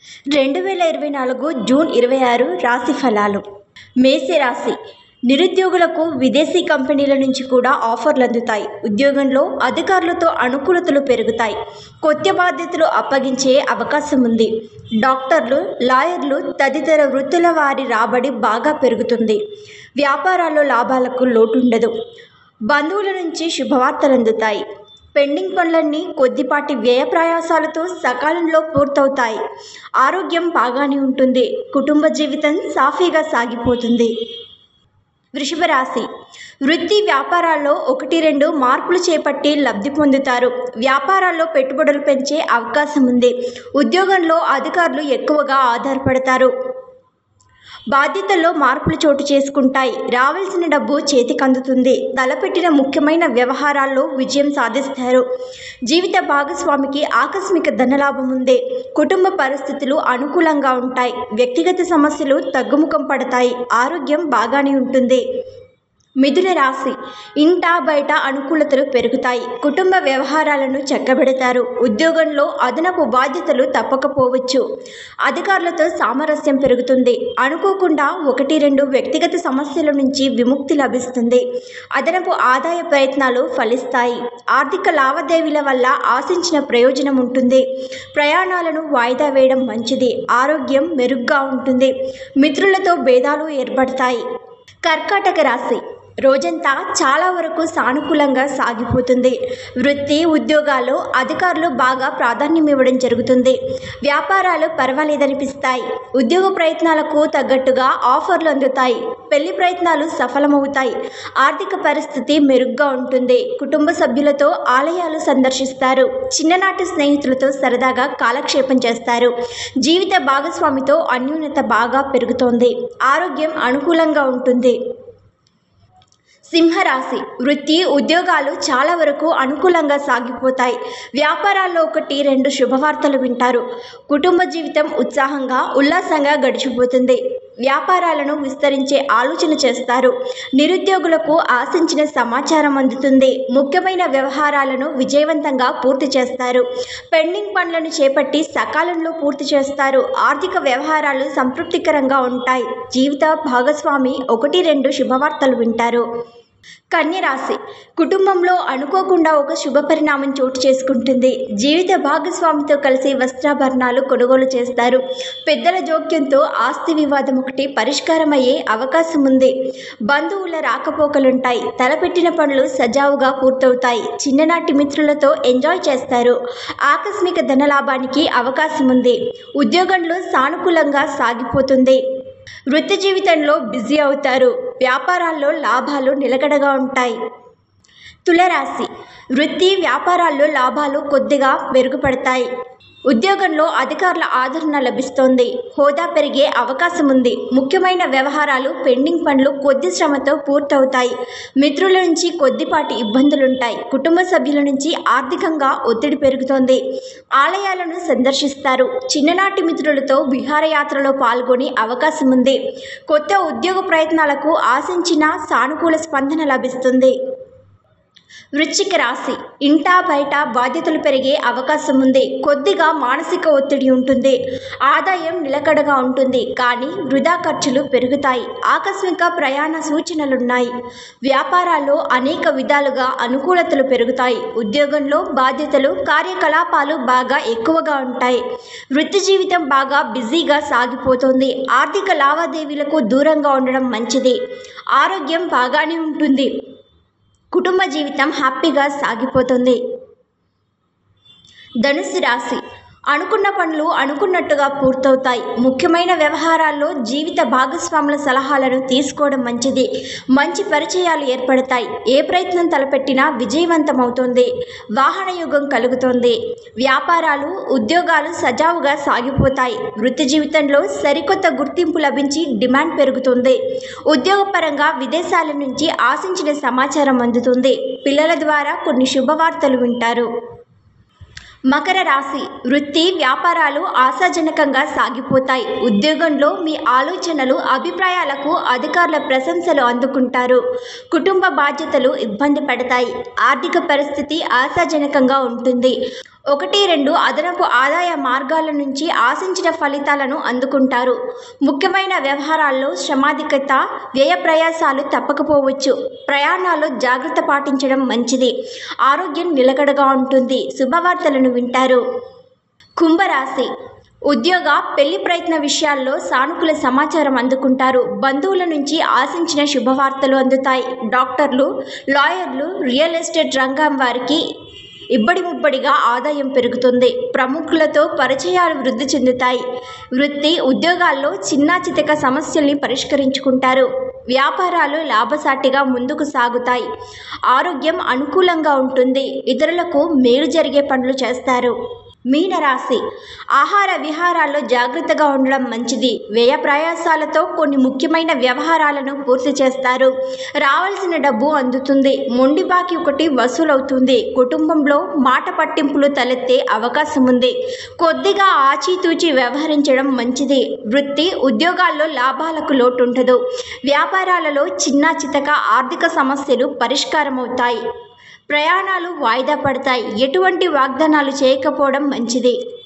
2024 June 26 రాశి ఫలాలు. మేషరాశి. నిరుద్యోగులకు విదేశీ కంపెనీల నుంచి కూడా ఆఫర్లు అందుతాయి. ఉద్యోగంలో అధికారులతో అనుకూలతలు పెరుగుతాయి. కొత్త బాధ్యతలు అప్పగించే అవకాశం ఉంది. డాక్టర్లు, లాయర్లు తదితర వృత్తుల వారి రాబడి బాగా పెరుగుతుంది. వ్యాపారాల్లో లాభాలకు లోటుండదు. బంధువుల నుంచి శుభవార్తలు అందుతాయి. పెండింగ్ పనులన్నీ కొద్దిపాటి వ్యయ ప్రయాసాలతో సకాలంలో పూర్తవుతాయి. ఆరోగ్యం బాగానే ఉంటుంది. కుటుంబ జీవితం సాఫీగా సాగిపోతుంది. వృషభ రాశి. వృత్తి వ్యాపారాల్లో 1-2 మార్పులు చేపట్టి లబ్ధి పొందుతారు. వ్యాపారాల్లో పెట్టుబడులు పెంచే అవకాశం ఉంది. ఉద్యోగంలో అధికారులు ఎక్కువగా ఆధారపడతారు. బాధ్యతల్లో మార్పులు చోటు చేసుకుంటాయి. రావాల్సిన డబ్బు చేతికి అందుతుంది. తలపెట్టిన ముఖ్యమైన వ్యవహారాల్లో విజయం సాధిస్తారు. జీవిత భాగస్వామికి ఆకస్మిక ధనలాభం ఉంది. కుటుంబ పరిస్థితులు అనుకూలంగా ఉంటాయి. వ్యక్తిగత సమస్యలు తగ్గుముఖం పడతాయి. ఆరోగ్యం బాగానే ఉంటుంది. మిథున రాశి. ఇంట బయట అనుకూలతలు పెరుగుతాయి. కుటుంబ వ్యవహారాలను చక్కబెడతారు. ఉద్యోగంలో అదనపు బాధ్యతలు తప్పకపోవచ్చు. అధికారులతో సామరస్యం పెరుగుతుంది. అనుకోకుండా 1-2 వ్యక్తిగత సమస్యల నుంచి విముక్తి లభిస్తుంది. అదనపు ఆదాయ ప్రయత్నాలు ఫలిస్తాయి. ఆర్థిక లావాదేవీల వల్ల ఆశించిన ప్రయోజనం ఉంటుంది. ప్రయాణాలను వాయిదా వేయడం మంచిది. ఆరోగ్యం మెరుగ్గా ఉంటుంది. మిత్రులతో భేదాలు ఏర్పడతాయి. కర్కాటక రాశి. రోజంతా చాలా వరకు సానుకూలంగా సాగిపోతుంది. వృత్తి ఉద్యోగాల్లో అధికారులు బాగా ప్రాధాన్యం ఇవ్వడం జరుగుతుంది. వ్యాపారాలు పర్వాలేదనిపిస్తాయి. ఉద్యోగ ప్రయత్నాలకు తగ్గట్టుగా ఆఫర్లు అందుతాయి. పెళ్లి ప్రయత్నాలు సఫలమవుతాయి. ఆర్థిక పరిస్థితి మెరుగ్గా ఉంటుంది. కుటుంబ సభ్యులతో ఆలయాలు సందర్శిస్తారు. చిన్ననాటి స్నేహితులతో సరదాగా కాలక్షేపం చేస్తారు. జీవిత భాగస్వామితో అన్యోన్యత బాగా పెరుగుతోంది. ఆరోగ్యం అనుకూలంగా ఉంటుంది. సింహరాశి. వృత్తి ఉద్యోగాలు చాలా వరకు అనుకూలంగా సాగిపోతాయి. వ్యాపారాల్లో 1-2 శుభవార్తలు వింటారు. కుటుంబ జీవితం ఉత్సాహంగా ఉల్లాసంగా గడిచిపోతుంది. వ్యాపారాలను విస్తరించే ఆలోచన చేస్తారు. నిరుద్యోగులకు ఆశించిన సమాచారం అందుతుంది. ముఖ్యమైన వ్యవహారాలను విజయవంతంగా పూర్తి చేస్తారు. పెండింగ్ పనులను చేపట్టి సకాలంలో పూర్తి చేస్తారు. ఆర్థిక వ్యవహారాలు సంతృప్తికరంగా ఉంటాయి. జీవిత భాగస్వామి 1-2 శుభవార్తలు వింటారు. కన్య రాశి. కుటుంబంలో అనుకోకుండా ఒక శుభ పరిణామం చోటు చేసుకుంటుంది. జీవిత భాగస్వామితో కలిసి వస్త్రాభరణాలు కొనుగోలు చేస్తారు. పెద్దల జోక్యంతో ఆస్తి వివాదం ఒకటి పరిష్కారమయ్యే అవకాశం ఉంది. బంధువుల రాకపోకలుంటాయి. తలపెట్టిన పనులు సజావుగా పూర్తవుతాయి. చిన్ననాటి మిత్రులతో ఎంజాయ్ చేస్తారు. ఆకస్మిక ధనలాభానికి అవకాశం ఉంది. ఉద్యోగంలో సానుకూలంగా సాగిపోతుంది. వృత్తి జీవితంలో బిజీ అవుతారు. వ్యాపారాల్లో లాభాలు నిలకడగా ఉంటాయి. తులారాశి. వృత్తి వ్యాపారాల్లో లాభాలు కొద్దిగా మెరుగుపడతాయి. ఉద్యోగంలో అధికారుల ఆదరణ లభిస్తోంది. హోదా పెరిగే అవకాశం ఉంది. ముఖ్యమైన వ్యవహారాలు పెండింగ్ పనులు కొద్ది శ్రమతో పూర్తవుతాయి. మిత్రుల నుంచి కొద్దిపాటి ఇబ్బందులుంటాయి. కుటుంబ సభ్యుల నుంచి ఆర్థికంగా ఒత్తిడి పెరుగుతోంది. ఆలయాలను సందర్శిస్తారు. చిన్ననాటి మిత్రులతో విహారయాత్రలో పాల్గొనే అవకాశం ఉంది. కొత్త ఉద్యోగ ప్రయత్నాలకు ఆశించిన సానుకూల స్పందన లభిస్తుంది. వృశ్చిక రాశి. ఇంటా బయట బాధ్యతలు పెరిగే అవకాశం ఉంది. కొద్దిగా మానసిక ఒత్తిడి ఉంటుంది. ఆదాయం నిలకడగా ఉంటుంది. కానీ వృధా ఖర్చులు పెరుగుతాయి. ఆకస్మిక ప్రయాణ సూచనలున్నాయి. వ్యాపారాల్లో అనేక విధాలుగా అనుకూలతలు పెరుగుతాయి. ఉద్యోగంలో బాధ్యతలు కార్యకలాపాలు బాగా ఎక్కువగా ఉంటాయి. వృత్తి జీవితం బాగా బిజీగా సాగిపోతుంది. ఆర్థిక లావాదేవీలకు దూరంగా ఉండడం మంచిది. ఆరోగ్యం బాగానే ఉంటుంది. కుటుంబ జీవితం హ్యాపీగా సాగిపోతుంది. ధనుస్సు రాశి. అనుకున్న పనులు అనుకున్నట్టుగా పూర్తవుతాయి. ముఖ్యమైన వ్యవహారాల్లో జీవిత భాగస్వాముల సలహాలను తీసుకోవడం మంచిది. మంచి పరిచయాలు ఏర్పడతాయి. ఏ ప్రయత్నం తలపెట్టినా విజయవంతమవుతుంది. వాహన యోగం కలుగుతోంది. వ్యాపారాలు ఉద్యోగాలు సజావుగా సాగిపోతాయి. వృత్తి జీవితంలో సరికొత్త గుర్తింపు లభించి డిమాండ్ పెరుగుతుంది. ఉద్యోగపరంగా విదేశాల నుంచి ఆశించిన సమాచారం అందుతుంది. పిల్లల ద్వారా కొన్ని శుభవార్తలు వింటారు. మకర రాశి. వృత్తి వ్యాపారాలు ఆశాజనకంగా సాగిపోతాయి. ఉద్యోగంలో మీ ఆలోచనలు అభిప్రాయాలకు అధికారుల ప్రశంసలు అందుకుంటారు. కుటుంబ బాధ్యతలు ఇబ్బంది పడతాయి. ఆర్థిక పరిస్థితి ఆశాజనకంగా ఉంటుంది. 1-2 అదనపు ఆదాయ మార్గాల నుంచి ఆశించిన ఫలితాలను అందుకుంటారు. ముఖ్యమైన వ్యవహారాల్లో శ్రమాధిక్యత, వ్యయ ప్రయాసాలు తప్పకపోవచ్చు. ప్రయాణాల్లో జాగ్రత్త పాటించడం మంచిది. ఆరోగ్యం నిలకడగా ఉంటుంది. శుభవార్తలను వింటారు. కుంభరాశి ఉద్యోగ, పెళ్లి ప్రయత్న విషయాల్లో సానుకూల సమాచారం అందుకుంటారు. బంధువుల నుంచి ఆశించిన శుభవార్తలు అందుతాయి. డాక్టర్లు, లాయర్లు, రియల్ ఎస్టేట్ రంగం వారికి ఇబ్బడి ముబ్బడిగా ఆదాయం పెరుగుతుంది. ప్రముఖులతో పరిచయాలు వృద్ధి చెందుతాయి. వృత్తి, ఉద్యోగాల్లో చిన్నా చితక సమస్యల్ని పరిష్కరించుకుంటారు. వ్యాపారాలు లాభసాటిగా ముందుకు సాగుతాయి. ఆరోగ్యం అనుకూలంగా ఉంటుంది. ఇతరులకు మేలు జరిగే పనులు చేస్తారు. మీనరాశి ఆహార విహారాల్లో జాగ్రత్తగా ఉండడం మంచిది. వ్యయ ప్రయాసాలతో కొన్ని ముఖ్యమైన వ్యవహారాలను పూర్తి చేస్తారు. రావాల్సిన డబ్బు అందుతుంది. మొండి బాకీ ఒకటి వసూలవుతుంది. కుటుంబంలో మాట పట్టింపులు తలెత్తే అవకాశం ఉంది. కొద్దిగా ఆచితూచి వ్యవహరించడం మంచిది. వృత్తి, ఉద్యోగాల్లో లాభాలకు లోటు ఉండదు. వ్యాపారాలలో చిన్నా చితక ఆర్థిక సమస్యలు పరిష్కారమవుతాయి. ప్రయాణాలు వాయిదా పడతాయి. ఎటువంటి వాగ్దానాలు చేయకపోవడం మంచిది.